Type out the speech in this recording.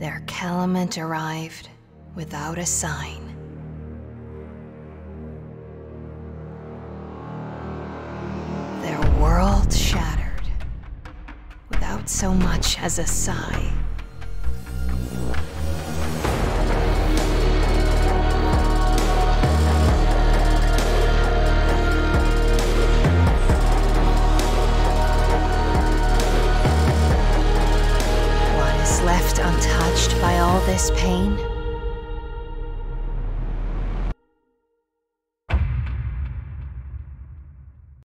Their Calumet arrived without a sign. Their world shattered without so much as a sigh. What is left untouched by all this pain?